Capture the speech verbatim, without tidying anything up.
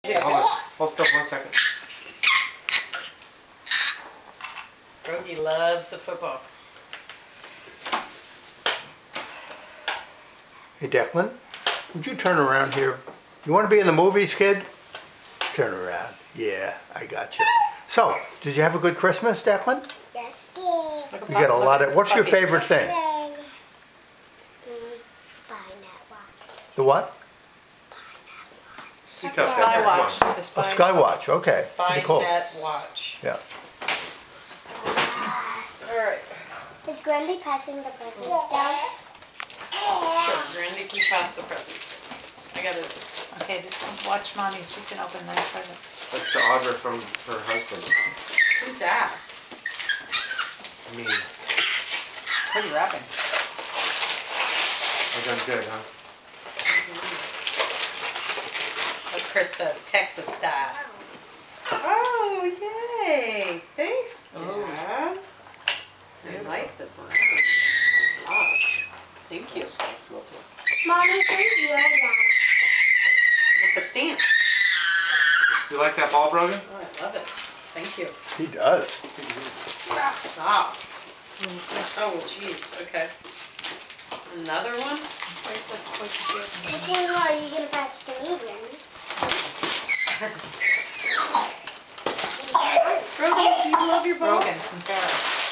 Yeah. Hold on. Hold still one second. Rogie loves the football. Hey Declan, would you turn around here? You want to be in the movies, kid? Turn around. Yeah, I got you. So, did you have a good Christmas, Declan? Yes, did. You got a lot of. What's your favorite thing? Mm, find that one. The what? Speak up, Spy Dad. watch. The A spy, Skywatch. Okay. Spy Nicole. Net watch. Yeah. All right. Is Grundy passing the presents down? Sure, Randy can pass the presents. I got it. Okay, just watch mommy. She can open nice present. That's the Audra from her husband. Who's that? Me. Pretty wrapping. I done good, huh? As Chris says, Texas style. Oh, yay! Thanks, Dad. I like the brown. Oh, thank you. Mommy, who's your dad? With the stamp. You like that ball, Brogan? Oh, I love it. Thank you. He does. Soft. Oh, jeez. Okay. Another one? Wait, let's put the Which one are you going to pass to me, Granny? Brogan, do you love your ball? Brogan from Farrah.